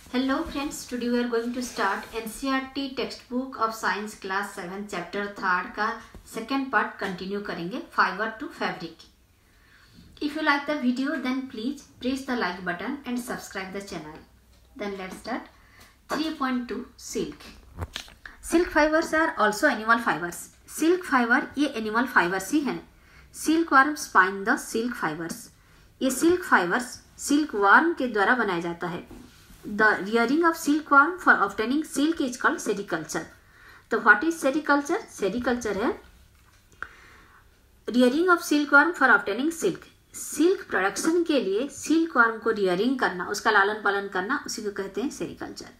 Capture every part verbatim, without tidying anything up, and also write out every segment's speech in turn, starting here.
Hello friends, today we are going to start N C E R T textbook of science class seven chapter third का second part continue करेंगे fiber to fabric. If you like the video then please press the like button and subscribe the channel. Then let's start. three point two silk. Silk fibers are also animal fibers. Silk fiber ये animal fibers ही हैं. Silkworm spine the silk fibers. ये silk fibers silkworm के द्वारा बनाया जाता है. The rearing of silkworm for obtaining silk is called sericulture. तो what is sericulture? Sericulture है rearing of silkworm for obtaining silk. Silk production के लिए सिल्कवर्म को रियरिंग करना, उसका लालन पालन करना, उसी को कहते हैं sericulture.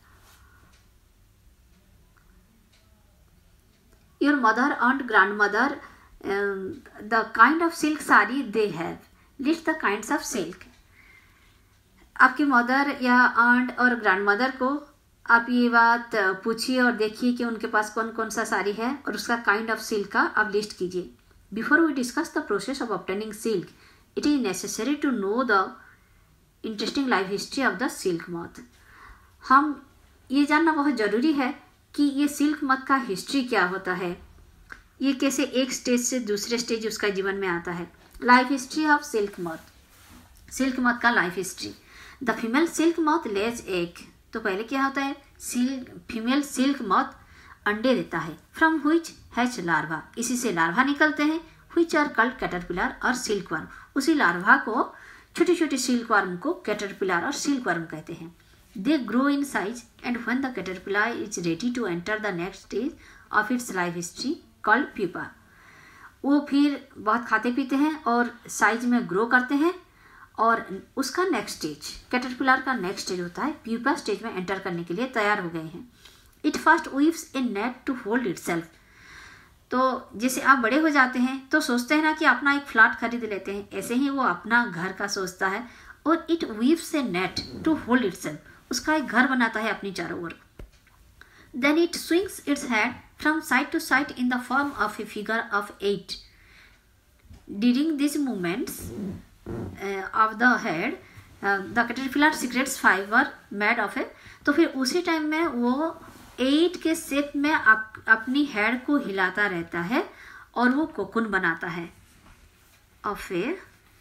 Your mother and grandmother, um, the kind of silk sari they have. List the kinds of silk. आपकी मदर या आंट और ग्रैंडमदर को आप ये बात पूछिए और देखिए कि उनके पास कौन कौन सा साड़ी है और उसका काइंड ऑफ सिल्क का आप लिस्ट कीजिए. Before we discuss the process of obtaining silk, it is necessary to know the interesting life history of the silk moth. हम ये जानना बहुत ज़रूरी है कि ये सिल्क मॉथ का हिस्ट्री क्या होता है, ये कैसे एक स्टेज से दूसरे स्टेज उसका जीवन में आता है. Life history of silk moth. Silk moth का life history. The female silk moth lays egg. तो पहले क्या होता है, सिल्क फीमेल सिल्क मॉथ अंडे देता है. From which hatch larva. इसी से लार्वा निकलते हैं. व्हिच आर कल्ड कैटरपिलर और सिल्कवर्म. उसी लार्वा को छोटे छोटे सिल्कवर्म को कैटरपिलर और सिल्कवर्म कहते हैं. They grow in size and when the caterpillar is ready to enter the next stage of its life history called pupa. वो फिर बहुत खाते पीते हैं और साइज में ग्रो करते हैं और उसका नेक्स्ट स्टेज, कैटरपिलर का नेक्स्ट स्टेज होता है प्यूपा स्टेज में एंटर करने के लिए तैयार हो गए हैं. It first weaves a net to hold itself. तो जैसे आप बड़े हो जाते हैं तो सोचते हैं ना कि अपना एक फ्लैट खरीद लेते हैं, ऐसे ही वो अपना घर का सोचता है और it weaves a net to hold itself. उसका एक घर बनाता है अपनी चारों ओर. Then it swings its head from side to side in the form of a figure of eight. During this movements of the head the caterpillar secretes fibre made of a. तो फिर उसी टाइम में वो eight के shape में up, अपनी head को हिलाता रहता है और वो कोकुन बनाता है of a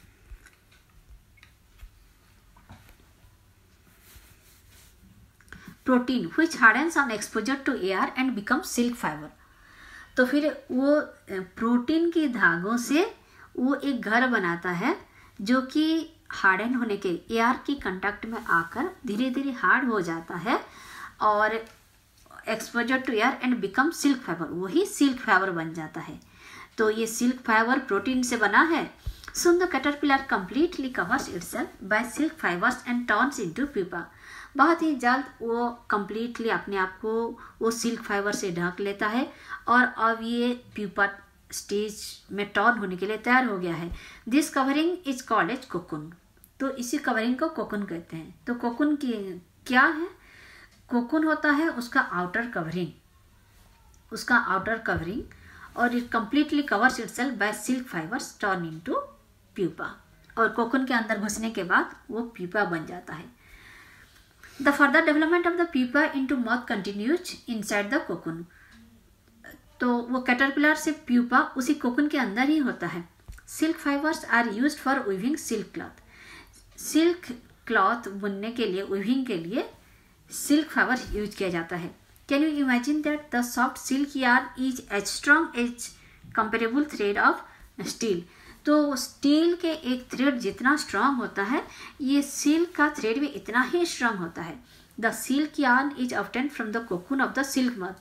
protein which hardens on exposure to air and become silk fibre. तो फिर वो प्रोटीन के धागों से वो एक घर बनाता है जो कि हार्डन होने के एयर की कंटेक्ट में आकर धीरे धीरे हार्ड हो जाता है और exposure to air and become silk fibre, वही सिल्क फाइबर बन जाता है. तो ये सिल्क फाइबर प्रोटीन से बना है. Soon the caterpillar completely covers itself by silk fibres and turns into pupa. बहुत ही जल्द वो कंप्लीटली अपने आप को वो सिल्क फाइबर से ढक लेता है और अब ये प्यूपा स्टेज में टर्न होने के लिए तैयार हो गया है. This covering is called as cocoon. तो इसी कवरिंग को कोकुन कहते हैं. तो कोकुन की क्या है, कोकुन होता है उसका आउटर कवरिंग, उसका आउटर कवरिंग और it completely covers itself by silk fibres turn into pupa. और कोकुन के अंदर घुसने के बाद वो प्यूपा बन जाता है. The further development of the pupa into moth continues inside the cocoon. तो वो कैटरपिलर से प्यूपा उसी कोकुन के अंदर ही होता है. Silk fibres are used for weaving silk cloth. Silk cloth बुनने के लिए, वीविंग के लिए सिल्क फाइबर यूज किया जाता है. Can you imagine that the soft silk yarn is as strong as comparable thread of steel. तो स्टील के एक थ्रेड जितना स्ट्रॉन्ग होता है ये सिल्क का थ्रेड भी इतना ही स्ट्रॉन्ग होता है. The silk yarn is obtained from the cocoon of the silk moth.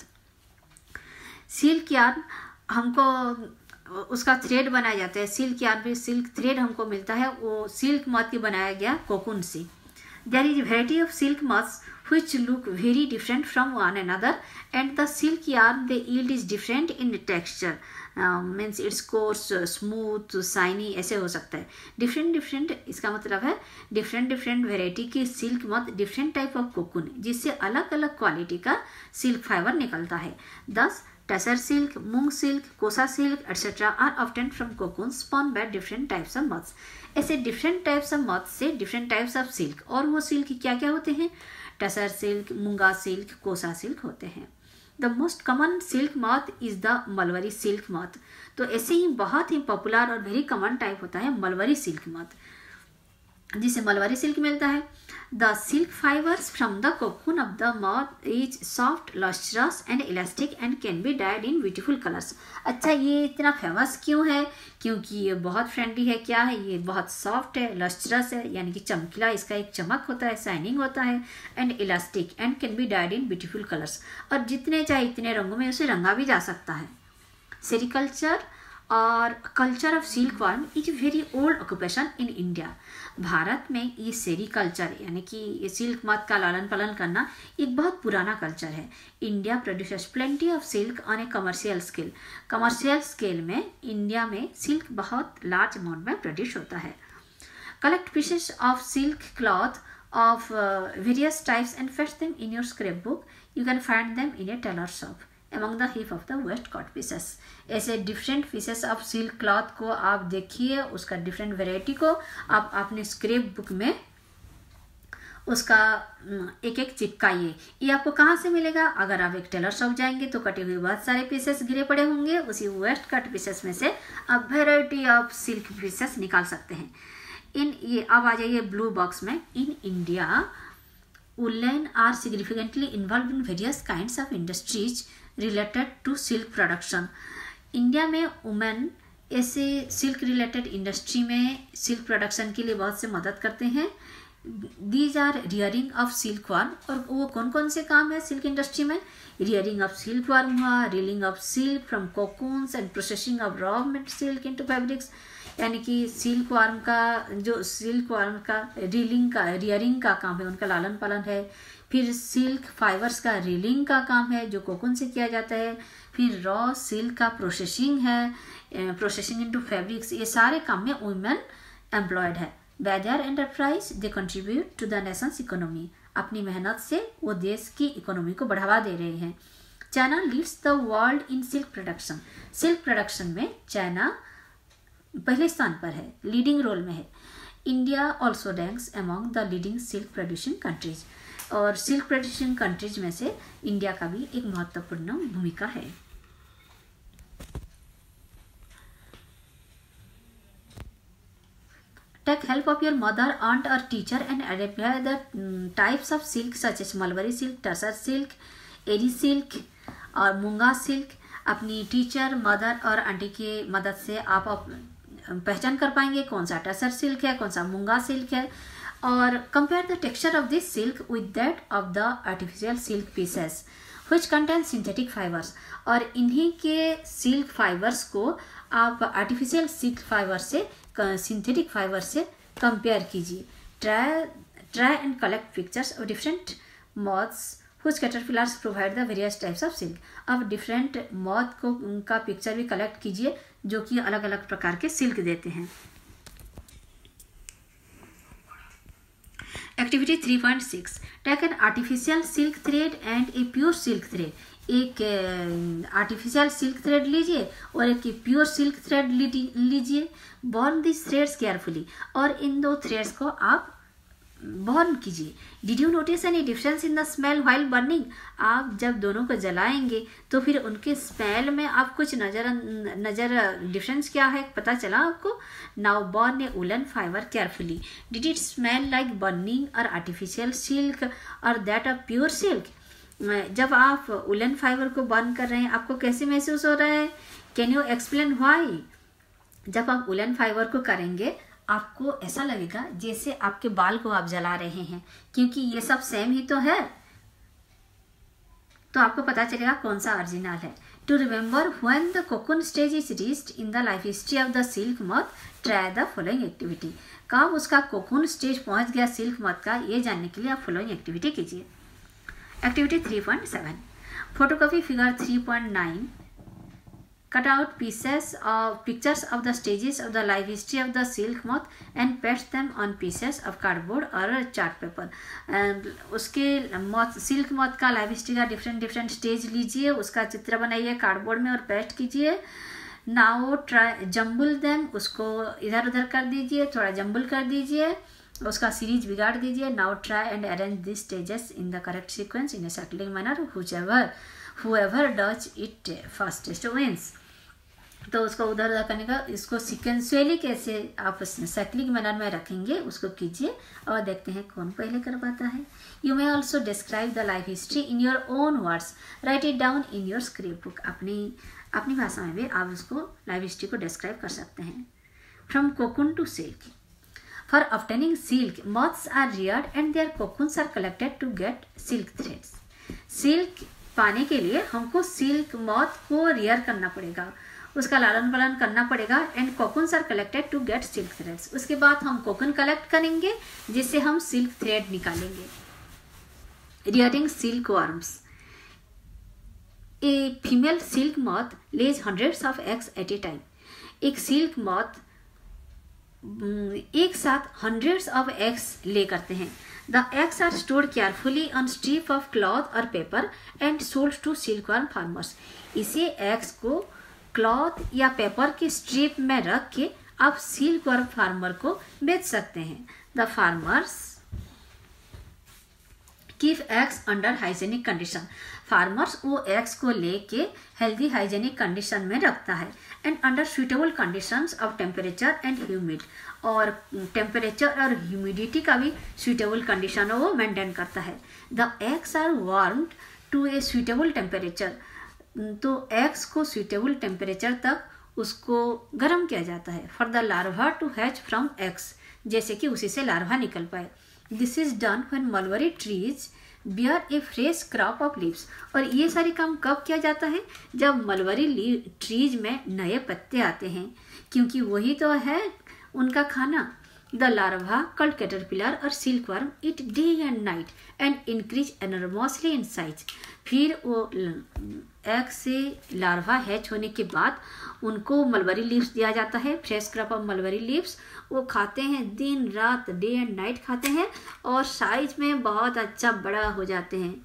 Silk yarn हमको उसका थ्रेड बनाया जाता है. सिल्क यार्न भी सिल्क थ्रेड हमको मिलता है वो सिल्क मॉथ की बनाया गया कोकुन से. There is variety of silk moths which look very different from one another and the silk yarn they yield is different in texture. uh, means it's coarse, uh, smooth, shiny ऐसे हो सकता है. different different इसका मतलब है different different variety की silk moth different type of cocoon जिससे अलग अलग क्वालिटी का silk fiber निकलता है. thus Tasser silk, mung silk, kosa silk, et cetera are obtained from cocoons spawned by different types of moths. ऐसे different types of moth से different types of silk, और वो सिल्क क्या क्या होते हैं? Tussar silk, muga silk, kosa silk होते हैं। The most common silk moth is the mulberry silk moth. तो ऐसे ही बहुत ही पॉपुलर और वेरी कॉमन टाइप होता है मलबरी सिल्क मॉथ, जिसे मलबरी सिल्क मिलता है। The silk fibres from the cocoon of the moth is soft, lustrous and elastic and can be dyed in beautiful colours. अच्छा, ये इतना फेमस क्यों है? क्योंकि ये बहुत फ्रेंडली है। क्या है? ये बहुत सॉफ्ट है, लस्ट्रस है यानी कि चमकीला, इसका एक चमक होता है, शाइनिंग होता है, and elastic and can be dyed in beautiful colours, और जितने चाहे इतने रंगों में उसे रंगा भी जा सकता है। सेरिकल्चर और culture of silk worm is very old occupation in India. Bharat में ये सेरिकल्चर यानी कि ये सिल्क मॉथ का लालन पालन करना एक बहुत पुराना कल्चर है। India produces plenty of silk on a commercial scale. Commercial scale में इंडिया में सिल्क बहुत लार्ज अमाउंट में प्रोड्यूस होता है। Collect pieces of silk cloth of uh, various types and fetch them in your scrapbook. You can find them in a tailor shop among the heap of the waste cut pieces. ऐसे different pieces of silk cloth को आप देखिए, उसका different variety को आप अपने scrap book में उसका एक एक चिपकाइए। ये आपको कहाँ से मिलेगा? अगर आप एक टेलर शॉप जाएंगे तो कटे हुए बहुत सारे पीसेस गिरे पड़े होंगे, उसी वेस्ट कट पीसेस में से आप वेराइटी ऑफ सिल्क पीसेस निकाल सकते हैं। इन ये अब आ जाइए ब्लू बॉक्स में। In India women are significantly involved in various kinds of industries related to silk production. India में वुमेन ऐसे सिल्क रिलेटेड इंडस्ट्री में सिल्क प्रोडक्शन के लिए बहुत से मदद करते हैं। These are rearing of silk worm, और वो कौन कौन से काम है सिल्क इंडस्ट्री में? रियरिंग ऑफ सिल्क वर्म हुआ, reeling of silk from cocoons and processing of raw silk into fabrics, यानी कि सिल्क वर्म का जो सिल्क वर्म का रीलिंग का रियरिंग का काम है, उनका लालन पालन है। फिर सिल्क फाइबर्स का रीलिंग का काम है जो कोकून से किया जाता है। फिर रॉ सिल्क का प्रोसेसिंग है, प्रोसेसिंग इनटू फैब्रिक्स। ये सारे काम में वुमेन एम्प्लॉयड है। By their enterprise they contribute to the nation's economy. अपनी मेहनत से वो देश की इकोनॉमी को बढ़ावा दे रहे हैं। China leads the world in silk production. Silk production में चाइना पहले स्थान पर है, लीडिंग रोल में है। India also ranks among the leading silk producing countries, और सिल्क प्रोड्यूसिंग कंट्रीज में से इंडिया का भी एक महत्वपूर्ण भूमिका है। Take help of your mother, aunt or teacher and identify the um, types of silk such as mulberry silk, tussar silk, eri silk और मूंगा सिल्क। अपनी टीचर, मदर और आंटी की मदद से आप, आप पहचान कर पाएंगे कौन सा टसर सिल्क है, कौन सा मूंगा सिल्क है। और compare the texture of this silk with that of the artificial silk pieces which contain synthetic fibres. और इन्हीं के सिल्क फाइबर्स को आप आर्टिफिशियल सिल्क फाइबर से, सिंथेटिक फाइबर से कंपेयर कीजिए। Try try and collect pictures of different moths which caterpillars provide the various types of silk। अब different moth को उनका पिक्चर भी कलेक्ट कीजिए जो कि अलग अलग प्रकार के सिल्क देते हैं। Activity three point six, take an artificial silk thread and a pure silk thread. एक आर्टिफिशियल सिल्क थ्रेड लीजिए और एक प्योर सिल्क थ्रेड लीजिए। बर्न दिस थ्रेड्स केयरफुली, और इन दो थ्रेड्स को आप बर्न कीजिए। Did you notice any difference in the smell while burning. आप जब दोनों को जलाएंगे तो फिर उनके स्मेल में आप कुछ नजर नजर डिफरेंस क्या है पता चला आपको? Now burn a woolen fibre carefully. Did it smell like burning और आर्टिफिशियल सिल्क और दैट ऑफ प्योर सिल्क। जब आप वुलन फाइबर को बर्न कर रहे हैं आपको कैसे महसूस हो रहा है? Can you explain why? जब आप वुलन फाइबर को करेंगे आपको ऐसा लगेगा जैसे आपके बाल को आप जला रहे हैं, क्योंकि ये सब सेम ही तो है, तो आपको पता चलेगा कौन सा ओरिजिनल है। To remember when the cocoon stage is reached in the life history of the silk moth, try the following activity. कब उसका कोकून स्टेज पहुंच गया सिल्क मॉथ का, ये जानने के लिए आप फॉलोइंग एक्टिविटी कीजिए। Activity three point seven, photocopy figure three point nine. Cut out pieces of pictures of the stages of the life history of the silk moth and paste them on pieces of cardboard or chart paper। and उसके moth silk moth का life history का different different stage लीजिए, उसका चित्र बनाइए cardboard में और paste कीजिए। नाउ ट्राई जम्बुल देम, उसको इधर उधर कर दीजिए, थोड़ा जम्बुल कर दीजिए, उसका सीरीज बिगाड़ दीजिए. Now try and arrange this stages in the correct sequence in a cyclic manner, whoever whoever does it fastest wins. तो उसको उधर उधर करने का, इसको सिक्वेंशियली कैसे आप साइक्लिक मैनर में रखेंगे उसको कीजिए और देखते हैं कौन पहले कर पाता है. You may also describe the life history in your own words, write it down in your script book. अपनी अपनी भाषा में भी आप उसको लाइफ हिस्ट्री को डिस्क्राइब कर सकते हैं. From cocoon to silk. For obtaining silk moths are reared and their cocoons are collected to get silk threads. सिल्क पाने के लिए हमको सिल्क मॉथ को रियर करना पड़ेगा, उसका लालन पालन करना पड़ेगा. And cocoons are collected to get silk threads. उसके बाद हम कोकून कलेक्ट करेंगे जिससे हम सिल्क थ्रेड निकालेंगे. Rearing silk worms. A female silk moth lays hundreds of eggs at a time. एक सिल्क मॉथ एक साथ हंड्रेड्स ऑफ एग्स ले करते हैं. The eggs are stored carefully on strip of cloth और paper and sold to silk worm farmers. इसी eggs को cloth या paper के स्ट्रिप में रख के आप सिल्क वर्म फार्मर को बेच सकते हैं. The farmers keep eggs under hygienic condition. Farmers वो एग्स को लेके हेल्दी हाइजेनिक कंडीशन में रखता है. And under suitable conditions of temperature and humid. और टेम्परेचर और ह्यूमिडिटी का भी सुइटेबल कंडीशन वो मेंटेन करता है. The eggs are warmed to a suitable temperature. तो एग्स को सुइटेबल टेम्परेचर तक उसको गर्म किया जाता है. For the larva to hatch from eggs, जैसे कि उसी से लार्वा निकल पाए. This is done when mulberry trees bear a fresh crop of leaves. और ये सारी काम कब किया जाता है? जब मलबरी ट्रीज में नए पत्ते आते हैं, क्योंकि वही तो है उनका खाना. द लार्वा कल्ड कैटरपिलर और silkworm eat day and night and increase enormously in size. फिर वो एग से लार्वा हैच होने के बाद उनको मलबरी लीव्स दिया जाता है, fresh crop of mulberry leaves. वो खाते हैं, दिन रात डे एंड नाइट खाते हैं और साइज में बहुत अच्छा बड़ा हो जाते हैं.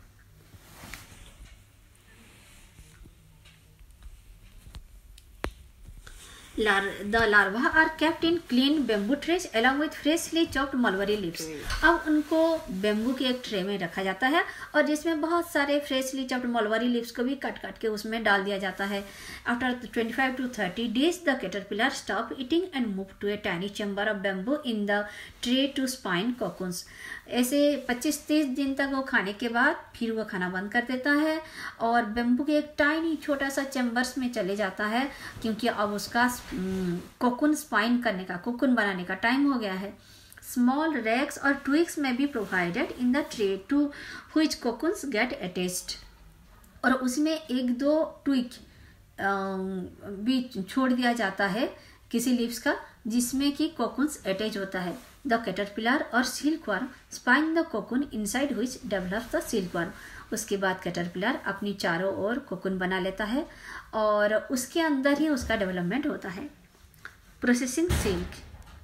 Lar the larvae are kept in clean bamboo trays along with freshly chopped mulberry leaves. अब उनको बेम्बू के एक ट्रे में रखा जाता है और जिसमें बहुत सारे फ्रेशली चॉप्ड मलबरी लीव्स को भी कट कट के उसमें डाल दिया जाता है. After twenty five to thirty days the caterpillar stop eating and move to a tiny chamber of bamboo in the tray to spin cocoons. ऐसे पच्चीस तीस दिन तक वो खाने के बाद फिर वो खाना बंद कर देता है और बेम्बू के एक टाइनी छोटा सा चैम्बर्स में चले जाता है, क्योंकि अब उसका कोकून स्पाइन करने का, कोकून बनाने का टाइम हो गया है. Small racks or twigs may be provided in the tray to which cocoons get attached. और उसमें एक दो ट्विग भी छोड़ दिया जाता है किसी लीव्स का जिसमें कि कोकून्स अटैच होता है. द कैटरपिलर और silkworm spin the cocoon inside which develops the silkworm. उसके बाद कैटरपिलर अपनी चारों ओर कोकून बना लेता है और उसके अंदर ही उसका डेवलपमेंट होता है. Processing silk.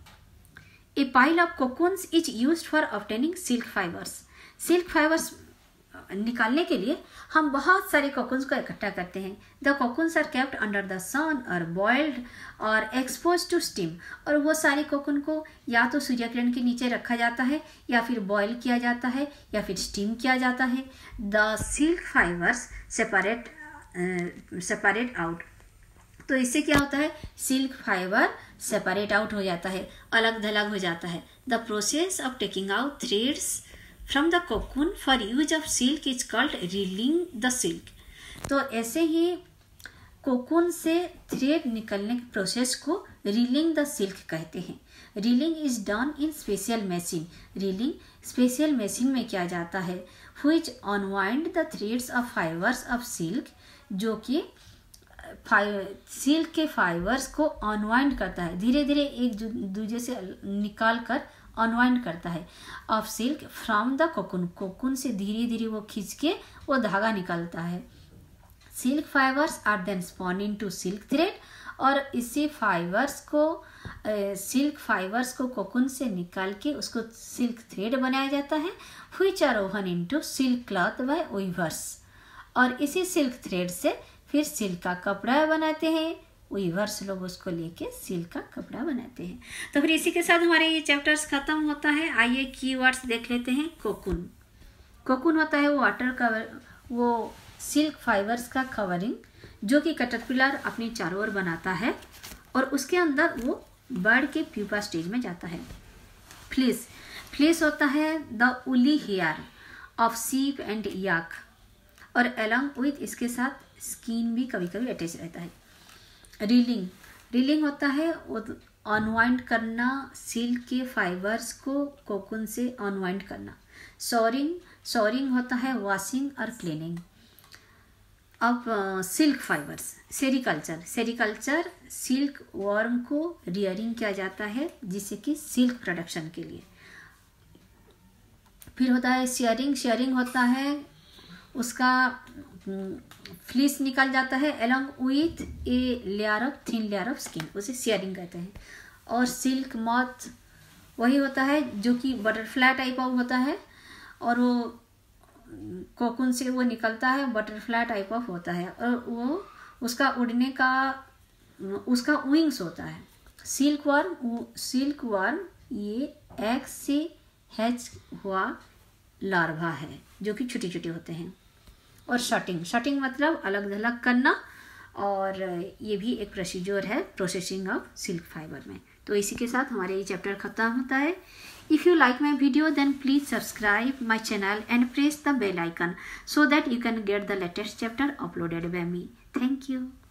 A pile of cocoons is used for obtaining silk fibres. Silk fibres निकालने के लिए हम बहुत सारे कोकून्स को इकट्ठा करते हैं. The cocoons are kept under the sun or boiled और एक्सपोज टू स्टीम. और वो सारे कोकून को या तो सूर्य किरण के नीचे रखा जाता है या फिर बॉयल किया जाता है या फिर स्टीम किया जाता है. The silk fibres separate separate out. तो इससे क्या होता है? सिल्क फाइबर सेपरेट आउट हो जाता है, अलग थलग हो जाता है. The process of taking out threads from the cocoon for use of silk is called reeling the silk. तो ऐसे ही कोकून से थ्रेड निकलने के प्रोसेस को रीलिंग द सिल्क कहते हैं. Reeling is done in special machine. Reeling special machine में किया जाता है. Which unwind the threads of fibres of silk, जो कि सिल्क के फाइबर्स को अनवाइंड करता है, धीरे धीरे एक दूसरे से निकाल कर अनवाइंड करता है. Of silk from the cocoon. Cocoon से धीरे धीरे वो खींच के वो धागा निकलता है. Silk fibres are then spun into silk thread. और इसी फाइबर्स को सिल्क फाइबर्स को कोकून से निकाल के उसको सिल्क थ्रेड बनाया जाता है. Which are woven into silk cloth by weavers. और इसी सिल्क थ्रेड से फिर सिल्क का कपड़ा बनाते हैं वीवर्स लोग उसको लेके सिल्क का कपड़ा बनाते हैं। तो फिर इसी के साथ हमारे ये चैप्टर्स खत्म होता है। आइए कीवर्ड्स देख लेते हैं। कोकून, कोकून होता है वाटर कवर, वो सिल्क फाइबर्स का कवरिंग जो कि कैटरपिलर अपनी चारों ओर बनाता है और उसके अंदर वो बर्ड के प्यूपा स्टेज में जाता है। फ्लीस, फ्लीस होता है the woolly hair of sheep and yak और अलॉन्ग विथ इसके साथ स्किन भी कभी कभी अटैच रहता है। रीलिंग, रीलिंग होता है अनवाइंड करना, सिल्क के फाइबर्स को कोकून से अनवाइंड करना। सॉरिंग, सॉरिंग होता है वॉशिंग और क्लीनिंग। अब silk fibres, sericulture, sericulture silk worm को रियरिंग किया जाता है जिससे कि सिल्क प्रोडक्शन के लिए। फिर होता है शेयरिंग, शेयरिंग होता है उसका फ्लीस निकल जाता है along with a layer of thin layer of skin, उसे शेयरिंग कहते हैं। और सिल्क मॉथ वही होता है जो कि बटरफ्लाई टाइप ऑफ होता है और वो कोकून से वो निकलता है, बटरफ्लाई टाइप ऑफ होता है और वो उसका उड़ने का उसका विंग्स होता है। सिल्क वर्म, सिल्क वर्म ये एग से हैच हुआ लार्वा है जो कि छोटे छोटे होते हैं। और शटिंग, शटिंग मतलब अलग थलग करना और ये भी एक प्रोसीजर है प्रोसेसिंग ऑफ सिल्क फाइबर में। तो इसी के साथ हमारे ये चैप्टर खत्म होता है। If you like my video, then please subscribe my channel and press the bell icon so that you can get the latest chapter uploaded by me. Thank you.